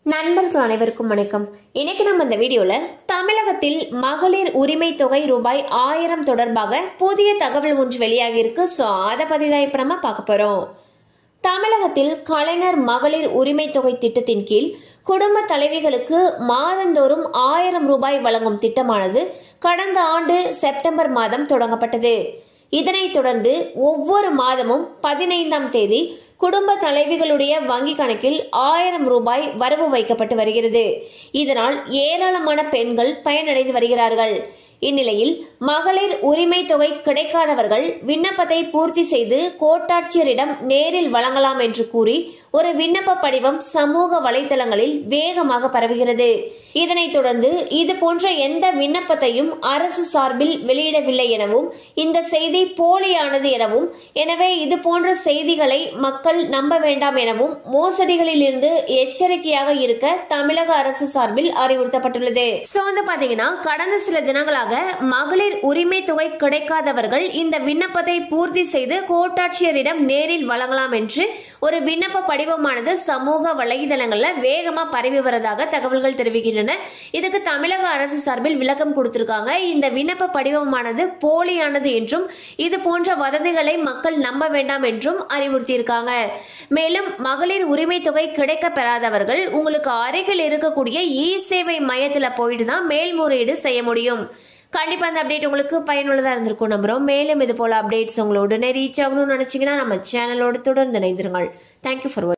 நண்பர்கள் அனைவருக்கும் வணக்கம். இன்னைக்கு நம்ம இந்த வீடியோல தமிழகத்தில் மகளிர் உரிமை தொகை ரூபாய் 1000 தொடர்பாக புதிய தகவல் ஒன்று வெளியாகி இருக்கு. சோ அதை பத்தி தான் இப்ப நம்ம பார்க்க போறோம். தமிழகத்தில் கலைஞர் மகளிர் உரிமை தொகை திட்டத்தின் கீழ் குடும்ப தலைவிகளுக்கு மாதந்தோறும் 1000 ரூபாய் வழங்கும் திட்டமானது கடந்த ஆண்டு செப்டம்பர் மாதம் தொடங்கப்பட்டது. இதனைத் தொடர்ந்து ஒவ்வொரு மாதமும் 15ஆம் தேதி குடும்ப தலைவிகளுடைய வங்கி கணக்கில் 1000 ரூபாய் வரவு வைக்கப்பட்டு வருகிறது. இதனால் ஏராளமான பெண்கள் பயனடைந்து வருகிறார்கள். இந்நிலையில் மகளிர் உரிமை தொகை கிடைக்காதவர்கள் விண்ணப்பத்தை பூர்த்தி செய்து கோட்டாட்சியரிடம் நேரில் வழங்கலாம் என்று கூறி ஒரு விண்ணப்ப படிவம் சமூக வலைதளங்களில் வேகமாக பரவுகிறது. இதனைத் தொடர்ந்து இது போன்ற எந்த விண்ணப்பத்தையும் அரசு சார்பில் வெளியிடவில்லை எனவும் இந்த செய்தி போலியானது எனவும், எனவே இது போன்ற செய்திகளை மக்கள் நம்ப வேண்டாம் எனவும் மோசடிகளில் இருந்து எச்சரிக்கையாக இருக்க தமிழக அரசு சார்பில் அறிவுறுத்தப்பட்டுள்ளது. சோ வந்து பாத்தீங்கன்னா கடந்த சில தினங்களாக மகளிர் உரிமை தொகை கிடைக்காதவர்கள் இந்த விண்ணப்பத்தை பூர்த்தி செய்து கோட்டாட்சியரிடம் நேரில் வழங்கலாம் என்று ஒரு விண்ணப்ப படிவமானது சமூக வலைதளங்கள்ல வேகமா பரவி வருவதாக தகவல்கள் தெரிவிக்கின்றன. இதுக்கு தமிழக அரசு சார்பில் விளக்கம் கொடுத்திருக்காங்க. இந்த விண்ணப்ப படிவமானது போலியானது என்றும் இது போன்ற வதந்திகளை மக்கள் நம்ப வேண்டாம் என்றும் அறிவுறுத்தியிருக்காங்க. மேலும் மகளிர் உரிமை தொகை கிடைக்க பெறாதவர்கள் உங்களுக்கு அருகில் இருக்கக்கூடிய இ-சேவை மையத்துல போயிட்டு தான் மேல்முறையீடு செய்ய முடியும். கண்டிப்பா அந்த அப்டேட் உங்களுக்கு பயனுள்ளதா இருந்திருக்கும் நம்புறோம். மேலும் இது போல அப்டேட்ஸ் உங்களோட ரீச் ஆகணும்னு நினைச்சீங்கன்னா நம்ம சேனலோடு தொடர்ந்து இணைந்திருங்கள். தேங்க்யூ ஃபார் வாட்சிங்.